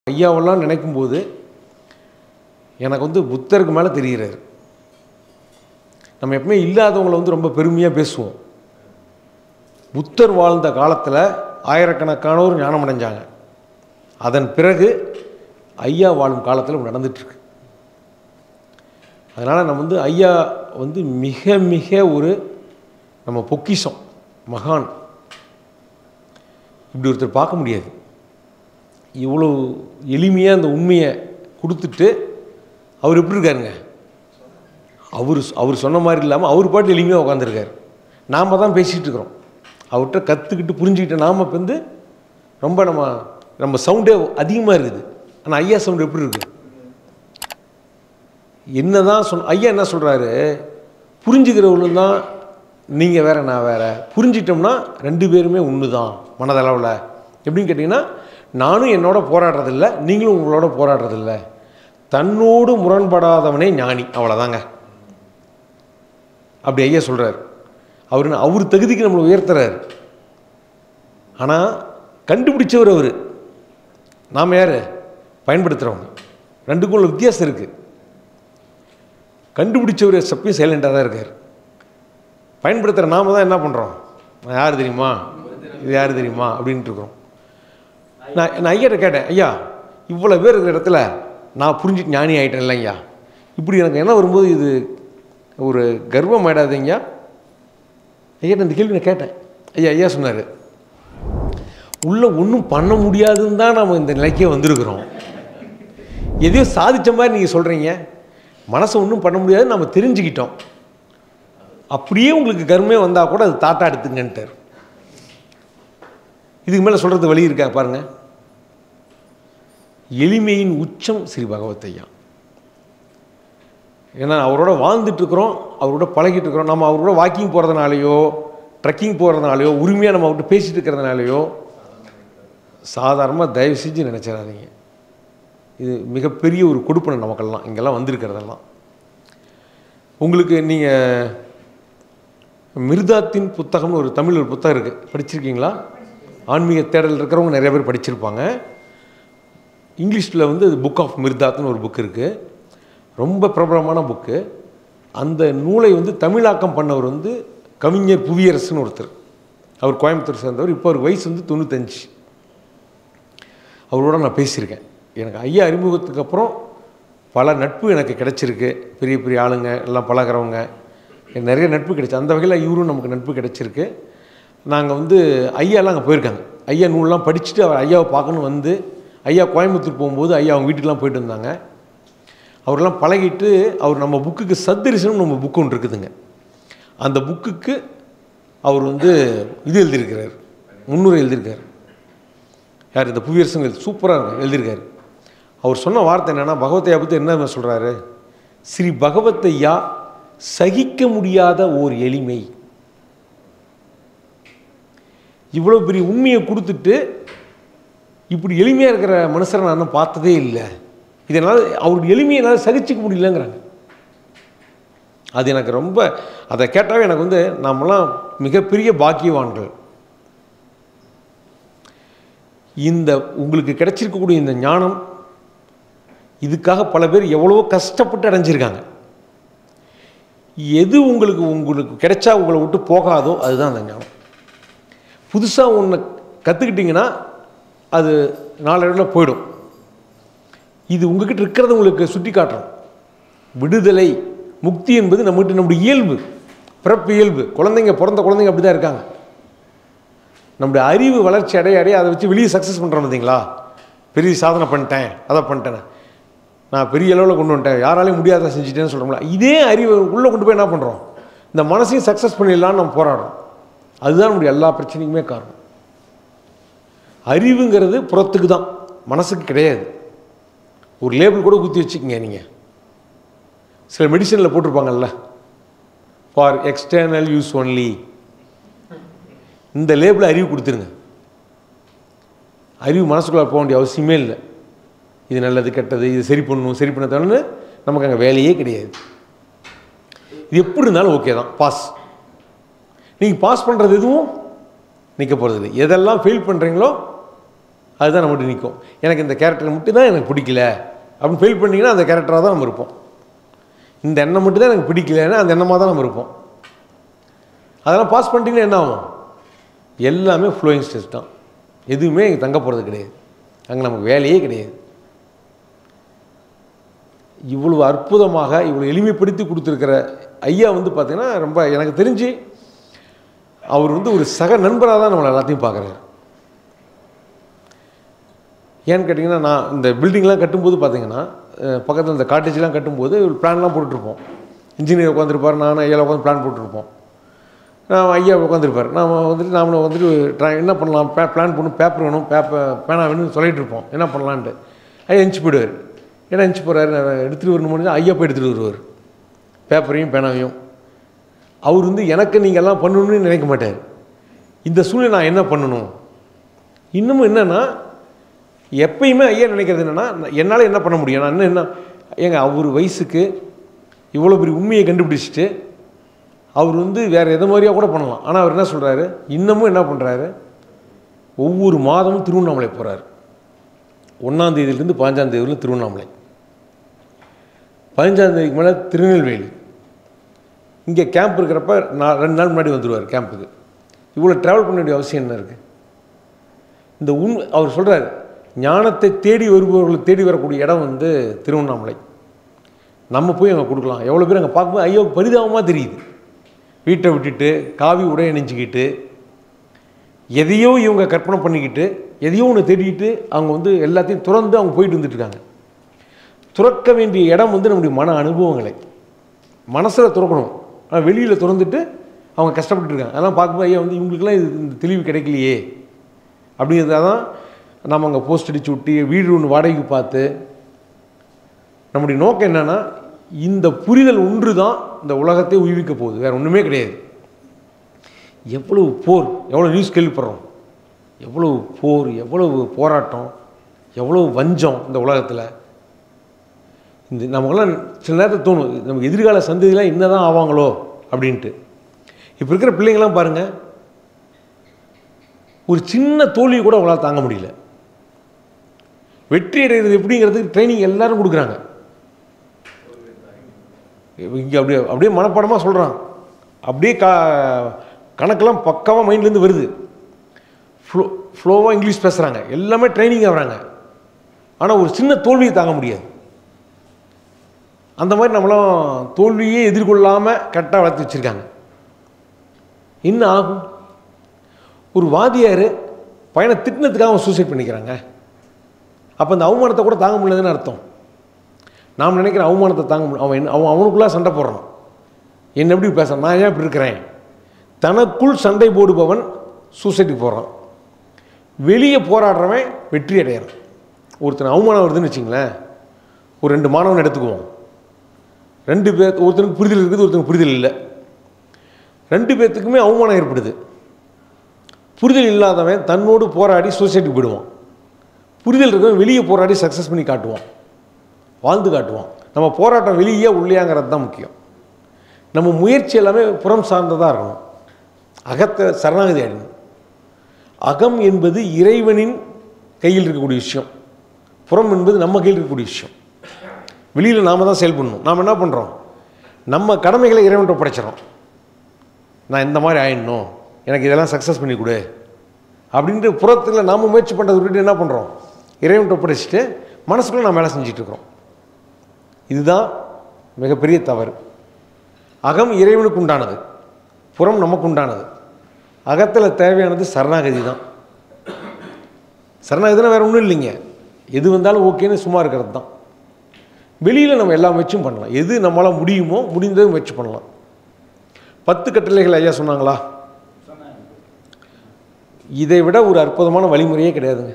ஐயாவெல்லாம் நினைக்கும்போது எனக்கு வந்து புத்தருக்கு மேலே தெரிகிறார். நம்ம எப்பவுமே இல்லாதவங்களை ரொம்ப பெருமையாக பேசுவோம். புத்தர் வாழ்ந்த காலத்தில் ஆயிரக்கணக்கானோர் ஞானம் அடைஞ்சாங்க. அதன் பிறகு ஐயா வாழும் காலத்தில் நடந்துட்டுருக்கு. அதனால் நம்ம ஐயா மிக மிக ஒரு நம்ம பொக்கிஷம், மகான். இப்படி ஒருத்தர் பார்க்க முடியாது. இவ்வளோ எளிமையாக அந்த உண்மையை கொடுத்துட்டு அவர் எப்படி இருக்காருங்க, அவர் சொன்ன மாதிரி இல்லாமல் அவர் பாட்டு எளிமையாக உட்காந்துருக்கார். நாம் தான் பேசிகிட்டு இருக்கிறோம். அவர்கிட்ட கற்றுக்கிட்டு புரிஞ்சுக்கிட்டு நாம் இப்போ ரொம்ப நம்ம சவுண்டே அதிகமாக இருக்குது. ஆனால் ஐயா சவுண்டு எப்படி இருக்குது? என்ன தான் ஐயா என்ன சொல்கிறாரு, புரிஞ்சுக்கிறவங்களும் தான் நீங்கள் வேறு நான் வேறு. புரிஞ்சிட்டோம்னா ரெண்டு பேருமே ஒன்று தான் மனதளவில். எப்படின்னு கேட்டிங்கன்னா, நானும் என்னோட போராடுறதில்லை, நீங்களும் உங்களோட போராடுறதில்லை. தன்னோடு முரண்படாதவனே ஞானி, அவ்வளோதாங்க. அப்படி ஐயா சொல்கிறார். அவர் தகுதிக்கு நம்மளை உயர்த்துறாரு. ஆனால் கண்டுபிடிச்சவர் அவர், நாம் யார்? பயன்படுத்துகிறவங்க. ரெண்டுக்கும் உள்ள வித்தியாசம் இருக்குது. கண்டுபிடிச்சவர் சப்பையும் சைலண்டாக தான் இருக்கார். பயன்படுத்துகிற நாம தான் என்ன பண்ணுறோம், நான் யார் தெரியுமா, இது யார் தெரியுமா அப்படின்ட்டு இருக்கிறோம். நான் ஐயாட்ட கேட்டேன், ஐயா இவ்வளோ பேர் இருக்கிற இடத்துல நான் புரிஞ்சுட்டு ஞானி ஆகிட்டேன் இல்லைங்கய்யா, இப்படி எனக்கு என்ன வரும்போது இது ஒரு கர்வம் ஆகிடாதீங்க ஐயா. இந்த கேள்வி நான் கேட்டேன். ஐயா சொன்னார், உள்ள ஒன்றும் பண்ண முடியாதுன்னு தான் நம்ம இந்த நிலைக்கே வந்திருக்கிறோம். எதையோ சாதித்த மாதிரி நீங்கள் சொல்கிறீங்க. மனசை ஒன்றும் பண்ண முடியாது, நம்ம தெரிஞ்சுக்கிட்டோம். அப்படியே உங்களுக்கு கர்மே வந்தால் கூட அது தாத்தா எடுத்துங்கன்ட்டார். இதுக்கு மேலே சொல்கிறது வழி இருக்கா பாருங்கள். எளிமையின் உச்சம் ஸ்ரீ பகவத் ஐயா. ஏன்னா அவரோட வாழ்ந்துட்டுருக்குறோம், அவரோட பழகிட்டு இருக்கிறோம். நம்ம அவரோட வாக்கிங் போகிறதுனாலையோ ட்ரெக்கிங் போகிறதுனாலையோ உரிமையாக நம்ம அவர்கிட்ட பேசிகிட்டு இருக்கிறதுனாலையோ சாதாரணமாக தயவு செஞ்சு நினச்சிடாதீங்க. இது மிகப்பெரிய ஒரு கொடுப்பனை நமக்கெல்லாம், இங்கெல்லாம் வந்திருக்கிறதெல்லாம். உங்களுக்கு நீங்கள் மிர்தாத்தின் புத்தகம்னு ஒரு தமிழ் ஒரு புத்தகம் இருக்குது, படிச்சிருக்கீங்களா? ஆன்மீக தேடல் இருக்கிறவங்க நிறைய பேர் படிச்சிருப்பாங்க. இங்கிலீஷில் அது புக் ஆஃப் மிர்தாத்னு ஒரு புக் இருக்குது, ரொம்ப பிரபலமான புக்கு. அந்த நூலை தமிழாக்கம் பண்ணவர் கவிஞர் புவியரசுன்னு ஒருத்தர். அவர் கோயம்புத்தூர் சேர்ந்தவர். இப்போ அவருக்கு வயசு 95. அவரோட நான் பேசியிருக்கேன். எனக்கு ஐயா அறிமுகத்துக்கு அப்புறம் பல நட்பு எனக்கு கிடச்சிருக்கு. பெரிய பெரிய ஆளுங்க எல்லாம் பழகிறவங்க, நிறைய நட்பு கிடைச்சி. அந்த வகையில் இவரும் நமக்கு நட்பு கிடச்சிருக்கு. நாங்கள் ஐயாலாம் அங்கே போயிருக்காங்க. ஐயா நூல்லாம் படிச்சுட்டு அவர் ஐயாவை பார்க்கணும் ஐயா கோயம்புத்தூர் போகும்போது ஐயா அவங்க வீட்டுக்கெலாம் போயிட்டு வந்தாங்க. அவரெல்லாம் பழகிட்டு அவர் நம்ம புக்குக்கு சத்தரிசனம் நம்ம புக்கு ஒன்று இருக்குதுங்க. அந்த புக்குக்கு அவர் இது எழுதியிருக்கிறார், முன்னுரை எழுதியிருக்கார். யார்? இந்த புவியரசுங்க சூப்பராக எழுதியிருக்காரு. அவர் சொன்ன வார்த்தை என்னென்னா, பகவத்தையா பற்றி என்ன சொல்கிறாரு, ஸ்ரீ பகவத்தையா சகிக்க முடியாத ஓர் எளிமை. இவ்வளோ பெரிய உண்மையை கொடுத்துட்டு இப்படி எளிமையாக இருக்கிற மனுஷரை நான் இன்னும் பார்த்ததே இல்லை. இதனால் அவருடைய எளிமையை என்னால் சகிச்சிக்க முடியலங்கிறாங்க. அது எனக்கு ரொம்ப, அதை கேட்டாவே எனக்கு நாமெல்லாம் மிகப்பெரிய பாக்கியவான்கள். இந்த உங்களுக்கு கிடைச்சிருக்கக்கூடிய இந்த ஞானம், இதுக்காக பல பேர் எவ்வளவோ கஷ்டப்பட்டு அடைஞ்சிருக்காங்க. எது உங்களுக்கு கிடைச்சா உங்களை விட்டு போகாதோ அதுதான் அந்த ஞானம். புதுசாக ஒன்று கற்றுக்கிட்டிங்கன்னா அது நாளடைவில் போயிடும். இது உங்ககிட்ட இருக்கிறத உங்களுக்கு சுட்டி காட்டுறோம். விடுதலை, முக்தி என்பது நம்முடைய இயல்பு, பிறப்பு இயல்பு. பிறந்த குழந்தைங்க அப்படி தான் இருக்காங்க. நம்முடைய அறிவு வளர்ச்சி அடைய அதை வச்சு வெளியே சக்ஸஸ் பண்ணுறோம் பார்த்தீங்களா. பெரிய சாதனை பண்ணிட்டேன், அதை பண்ணிட்டேன், நான் பெரிய அளவில் கொண்டு வந்துட்டேன், யாராலையும் முடியாத செஞ்சுட்டேன்னு சொல்கிறோம்ல. இதே அறிவை உள்ளே கொண்டு போய் என்ன பண்ணுறோம், இந்த மனசையும் சக்ஸஸ் பண்ணிடலான்னு நம்ம போராடுறோம். அதுதான் நம்முடைய எல்லா பிரச்சனைக்குமே காரணம். அறிவுங்கிறது புறத்துக்கு தான், மனசுக்கு கிடையாது. ஒரு லேபிள் கூட குத்தி வச்சுக்கோங்க. நீங்கள் சில மெடிசனில் போட்டிருப்பாங்கல்ல, ஃபார் எக்ஸ்டர்னல் யூஸ் ஒன்லி. இந்த லேபிளை அறிவு கொடுத்துருங்க. அறிவு மனசுக்குள்ளே போக வேண்டிய அவசியமே இல்லை. இது நல்லது கெட்டது, இது சரி பண்ண தோணுன்னு நமக்கு அங்கே வேலையே கிடையாது. இது எப்படி இருந்தாலும் ஓகே தான், பாஸ். நீங்கள் பாஸ் பண்ணுறது எதுவும் நிற்க போகிறது இல்லை. எதெல்லாம் ஃபெயில் பண்ணுறீங்களோ அதுதான் நம்மகிட்ட நிற்கும். எனக்கு இந்த கேரக்டர் மட்டும் தான் எனக்கு பிடிக்கல அப்படின்னு ஃபெயில் பண்ணிங்கன்னா அந்த கேரக்டராக தான் நம்ம இருப்போம். இந்த எண்ணம் மட்டும் தான் எனக்கு பிடிக்கலன்னா அந்த எண்ணமாக தான் நம்ம இருப்போம். அதெல்லாம் பாஸ் பண்ணிட்டீங்கன்னா என்ன ஆகும்? எல்லாமே ஃப்ளோயிங் ஸ்டேஜ் தான். எதுவுமே இங்கே தங்க போகிறது கிடையாது. அங்கே நமக்கு வேலையே கிடையாது. இவ்வளவு அற்புதமாக இவ்வளோ எளிமைப்படுத்தி கொடுத்துருக்கிற ஐயா பார்த்திங்கன்னா ரொம்ப எனக்கு தெரிஞ்சு அவர் ஒரு சக நண்பராக தான் நம்மளை எல்லாத்தையும் பார்க்குறாரு. ஏன்னு கேட்டிங்கன்னா, நான் இந்த பில்டிங்லாம் கட்டும்போது பார்த்திங்கன்னா பக்கத்தில் இந்த காட்டேஜ்லாம் கட்டும்போது ஒரு பிளான்லாம் போட்டுருப்போம். இன்ஜினியர் உட்காந்துருப்பார், நானும் ஐயாவில் உட்காந்து பிளான் போட்டுருப்போம். நான் ஐயா உட்காந்துருப்பார். நாம என்ன பண்ணலாம், பிளான் பண்ணணும், பேப்பர் வேணும், பேனா வேணும்னு சொல்லிகிட்டு இருப்போம். என்ன பண்ணலான்ட்டு ஐயா எஞ்சி போயிடுவார். ஏன்னா எஞ்சி போகிறாரு, நான் எடுத்துகிட்டு வரணும்னு ஐயா போய் எடுத்துகிட்டு வருவார் பேப்பரையும் பேனாவையும். அவர் எனக்கு நீங்கள் எல்லாம் பண்ணணும்னு நினைக்க மாட்டார். இந்த சூழ்நிலை நான் என்ன பண்ணணும், இன்னமும் என்னென்னா எப்பயுமே ஐயா நினைக்கிறது என்னென்னா, என்னால் என்ன பண்ண முடியும், நான் என்ன ஏங்க அவர் வயசுக்கு இவ்வளோ பெரிய உண்மையை கண்டுபிடிச்சிட்டு அவர் வேறு எதை மாதிரியாக கூட பண்ணலாம். ஆனால் அவர் என்ன சொல்கிறாரு, இன்னமும் என்ன பண்ணுறாரு, ஒவ்வொரு மாதமும் திருவண்ணாமலை போகிறார். 1ஆம் தேதியிலேருந்து 15ஆம் தேதி வரையும் திருவண்ணாமலை, 15ஆம் தேதிக்கு மேலே திருநெல்வேலி. இங்கே கேம்ப் இருக்கிறப்ப 2 நாள் முன்னாடி வந்துடுவார் கேம்புக்கு. இவ்வளோ ட்ராவல் பண்ண வேண்டிய அவசியம் என்ன இருக்குது? இந்த அவர் சொல்கிறார், ஞானத்தை தேடி வருபவர்களை தேடி வரக்கூடிய இடம் திருவண்ணாமலை. நம்ம போய் அங்கே கொடுக்கலாம். எவ்வளோ பேர் அங்கே பார்க்கும்போது ஐயோக்கு பரிதாபமாக தெரியுது. வீட்டை விட்டுட்டு காவி உடைய அணிஞ்சிக்கிட்டு எதையோ இவங்க கற்பனை பண்ணிக்கிட்டு எதையோ ஒன்று தேடிக்கிட்டு அவங்க எல்லாத்தையும் துறந்து அவங்க போயிட்டு வந்துட்டுருக்காங்க. துறக்க வேண்டிய இடம் நம்முடைய மன அனுபவங்களை மனசில் துறக்கணும். ஆனால் வெளியில் திறந்துட்டு அவங்க கஷ்டப்பட்டு இருக்காங்க. அதெல்லாம் பார்க்கும்போது ஐயா இவங்களுக்குலாம் இந்த தெளிவு கிடைக்கலையே அப்படிங்கிறத தான் நம்ம அங்கே போஸ்ட் அடிச்சு விட்டு வீடு ஒன்று வாடகைக்கு பார்த்து நம்முடைய நோக்கம் என்னென்னா, இந்த புரிதல் ஒன்று தான் இந்த உலகத்தை உய்விக்க போகுது, வேறு ஒன்றுமே கிடையாது. எவ்வளவு போர், எவ்வளோ நியூஸ் கேள்விப்படுறோம், எவ்வளவு போர், எவ்வளவு போராட்டம், எவ்வளவு வஞ்சம் இந்த உலகத்தில். நமக்கெல்லாம் சில நேரத்தில் தோணும், நமக்கு எதிர்கால சந்ததியெலாம் என்ன தான் ஆவாங்களோ அப்படின்ட்டு. இப்போ இருக்கிற பிள்ளைங்கள்லாம் பாருங்கள், ஒரு சின்ன தோல்வியை கூட அவங்களால் தாங்க முடியல. வெற்றி அடைகிறது எப்படிங்கிறதுக்கு ட்ரைனிங் எல்லாரும் கொடுக்குறாங்க. இங்கே அப்படியே மனப்பாடமாக சொல்கிறான், அப்படியே கணக்கெல்லாம் பக்காவாக மைண்ட்லேருந்து வருது, ஃப்ளோவாக இங்கிலீஷ் பேசுகிறாங்க, எல்லாமே ட்ரைனிங் ஆகிறாங்க. ஆனால் ஒரு சின்ன தோல்வியை தாங்க முடியாது. அந்த மாதிரி நம்மளாம் தோல்வியே எதிர்கொள்ளாமல் கரெக்டாக வளர்த்து வச்சுருக்காங்க. என்ன ஆகும்? ஒரு வாதியார் பையனை திட்டினதுக்காக அவன் சூசைட் பண்ணிக்கிறாங்க. அப்போ அந்த அவமானத்தை கூட தாங்க முடியலதுன்னு அர்த்தம். நாம் நினைக்கிற அவமானத்தை தாங்க முடியும். அவனுக்குள்ளாக சண்டை போடுறான், என்ன எப்படி பேசுகிறான், நான் ஏன் இப்படி இருக்கிறேன். தனக்குள் சண்டை போடுபவன் சூசைட்டுக்கு போகிறான். வெளியே போராடுறவன் வெற்றி அடையிறான். ஒருத்தன் அவமானம் வருதுன்னு வச்சிங்களேன், ஒரு 2 மாணவன் எடுத்துக்குவோம். 2 பேர், ஒருத்தனுக்கு புரிதல் இருக்குது, ஒருத்தனுக்கு புரிதல் இல்லை. 2 பேர்த்துக்குமே அவமானம் ஏற்படுது. புரிதல் இல்லாதவன் தன்னோடு போராடி சூசைட்டுக்கு போயிடுவான். புரிதல் இருக்கவன் வெளியே போராடி சக்ஸஸ் பண்ணி காட்டுவான், வாழ்ந்து காட்டுவான். நம்ம போராட்டம் வெளியே உள்ளேங்கிறது தான் முக்கியம். நம்ம முயற்சி எல்லாமே புறம் சார்ந்ததாக இருக்கணும். அகத்தை சரணாகதி ஆகிடணும். அகம் என்பது இறைவனின் கையில் இருக்கக்கூடிய விஷயம், புறம் என்பது நம்ம கையில் இருக்கக்கூடிய விஷயம். வெளியில் நாம் தான் செயல்படணும். நாம் என்ன பண்ணுறோம், நம்ம கடமைகளை இறைவன்கிட்ட படைச்சிடறோம். நான் இந்த மாதிரி ஆயிடணும், எனக்கு இதெல்லாம் சக்ஸஸ் பண்ணி கொடு அப்படின்ட்டு புறத்தில் நாம் முயற்சி பண்ணுறது விட்டுட்டு என்ன பண்ணுறோம், இறைவன்கிட்ட படைச்சிட்டு மனசுக்குள்ளே நாம் வேலை செஞ்சிட்ருக்கிறோம். இதுதான் மிகப்பெரிய தவறு. அகம் இறைவனுக்கு உண்டானது, புறம் நமக்கு உண்டானது. அகத்தில் தேவையானது சரணாகதி தான். சரணாகதினா வேறு ஒன்றும் இல்லைங்க, எது வந்தாலும் ஓகேன்னு சும்மா இருக்கிறது தான். வெளியில் நம்ம எல்லா முயற்சியும் பண்ணலாம், எது நம்மளால் முடியுமோ முடிந்தது முயற்சி பண்ணலாம். 10 கட்டளைகள் ஐயா சொன்னாங்களா, இதை விட ஒரு அற்புதமான வழிமுறையே கிடையாதுங்க.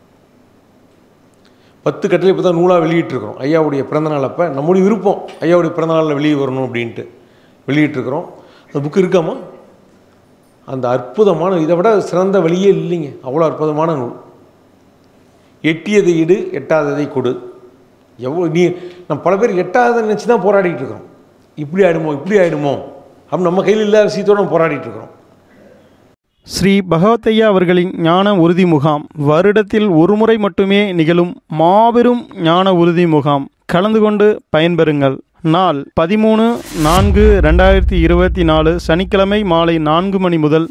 10 கட்டளை இப்போ தான் நூலாக வெளியிட்டிருக்கிறோம். ஐயாவுடைய பிறந்தநாள் அப்போ நம்முடைய விருப்பம் ஐயாவுடைய பிறந்தநாளில் வெளியே வரணும் அப்படின்ட்டு வெளியிட்டிருக்கிறோம். அந்த புக்கு இருக்காமா, அந்த அற்புதமான, இதை விட சிறந்த வழியே இல்லைங்க. அவ்வளோ அற்புதமான நூல். எட்டியதை இடு, எட்டாததை கொடு. நம்ம பல பேர் எட்டாததை நினச்சி தான் போராடிட்டு இருக்கிறோம். இப்படி ஆகிடுமோ இப்படி ஆகிடுமோ அப்படின்னு நம்ம கையில் இல்லாத விஷயத்தோடு நம்ம போராடிட்டு இருக்கிறோம். ஸ்ரீ பகவத்தையா அவர்களின் ஞான உறுதி முகாம் வருடத்தில் ஒரு முறை மட்டுமே நிகழும் மாபெரும் ஞான உறுதி முகாம். கலந்து கொண்டு பயன்பெறுங்கள். நாள் 13/4/2024 சனிக்கிழமை மாலை 4 மணி முதல்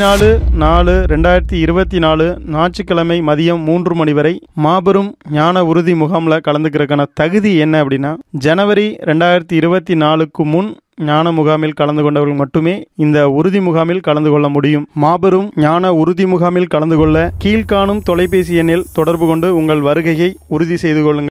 14/4/2024 ஞாயிற்றுக்கிழமை மதியம் 3 மணி வரை மாபெரும் ஞான உறுதி முகாமில் கலந்துக்கிறதுக்கான தகுதி என்ன அப்படின்னா, ஜனவரி 2024க்கு முன் ஞான முகாமில் கலந்து கொண்டவர்கள் மட்டுமே இந்த உறுதி முகாமில் கலந்து கொள்ள முடியும். மாபெரும் ஞான உறுதி முகாமில் கலந்து கொள்ள கீழ்காணும் தொலைபேசி எண்ணில் தொடர்பு கொண்டு உங்கள் வருகையை உறுதி செய்து கொள்ளுங்கள்.